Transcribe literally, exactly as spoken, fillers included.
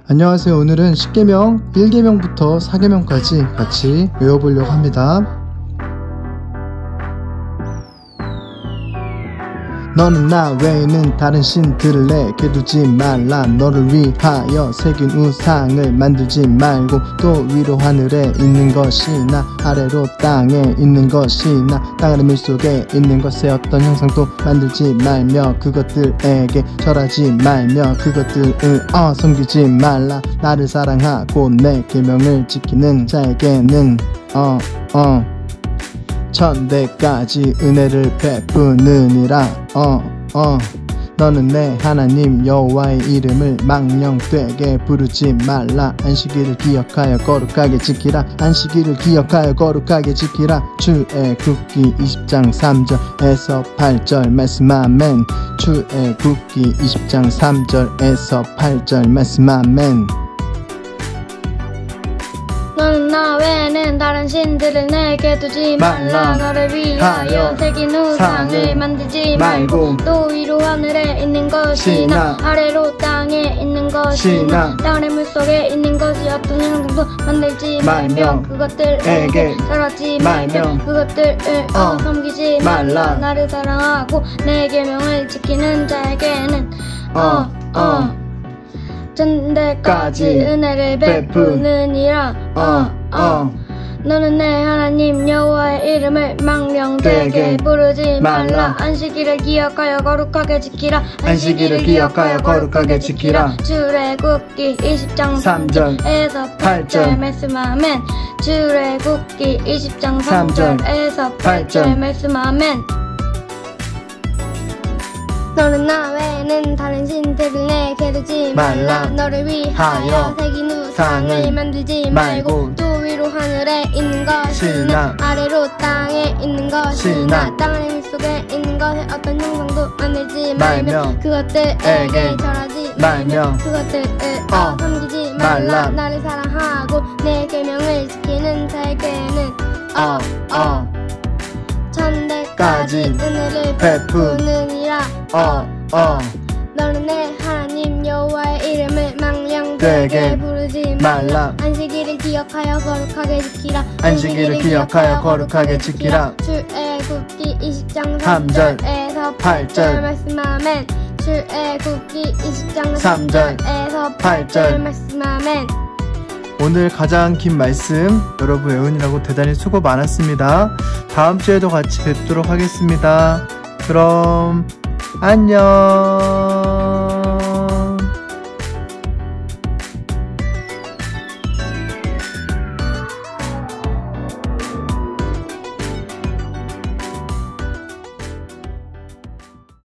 안녕하세요. 오늘은 십계명 일 계명부터 사 계명까지 같이 외워보려고 합니다. 너는 나 외에는 다른 신들을 내게 두지 말라. 너를 위하여 새긴 우상을 만들지 말고, 또 위로 하늘에 있는 것이나 아래로 땅에 있는 것이나 땅 아래 물속에 있는 것의 어떤 형상도 만들지 말며 그것들에게 절하지 말며 그것들을 어, 섬기지 말라. 나를 사랑하고 내 계명을 지키는 자에게는 어 어 천대까지 은혜를 베푸느니라. 어, 어. 너는 내 하나님 여호와의 이름을 망령되게 부르지 말라. 안식일을 기억하여 거룩하게 지키라. 안식일을 기억하여 거룩하게 지키라. 출애굽기 이십 장 삼 절에서 팔 절 말씀 아멘. 출애굽기 이십 장 삼 절에서 팔 절 말씀 아멘. 너는 나 외에는 다른 신들을 내게 두지 말라. 너를 위하여 새긴 우상을 만들지 말고, 또 위로 하늘에 있는 것이나 아래로 땅에 있는 것이나 땅 아래 물속에 있는 것이 어떤 형상도 만들지 말며 그것들에게 절하지 말며 그것들을 어, 섬기지 말라. 나를 사랑하고 내 계명을 지키는 자에게는 어 어 천대까지 은혜를 베푸느니라. 어, 어. 너는 내 하나님 여호와의 이름을 망령되게 부르지 말라. 안식일을 기억하여 거룩하게 지키라. 안식일을 기억하여 거룩하게 지키라. 출애굽기 이십 장 삼 절에서 팔 절 말씀 아멘. 출애굽기 이십 장 삼 절에서 팔 절 말씀 아멘. 너는 나 외에는 다른 신들을 내게 두지 말라. 너를 위하여 새긴 우상을 만들지 말고, 또 위로 하늘에 있는 것이나 아래로 땅에 있는 것이나 땅 아래 물속에 있는 것의 어떤 형상도 만들지 말며 그것들에게 절하지 말며 그것들을 어, 섬기지 말라. 나를 사랑하고 내 계명을 지키는 자에게는 어 어 천대까지 은혜를 베푸느니라. 어, 어. 너는 내 하나님 여호와의 이름을 망령되게 부르지 말라. 안식일을 기억하여 거룩하게 지키라. 안식일을 기억하여 거룩하게 지키라. 출애굽기 이십 장 삼 절에서 팔 절 말씀 아멘. 출애굽기 이십 장 삼 절에서 팔 절 말씀 아멘. 오늘 가장 긴 말씀 여러분 외우느라고 대단히 수고 많았습니다. 다음 주에도 같이 뵙도록 하겠습니다. 그럼 안녕.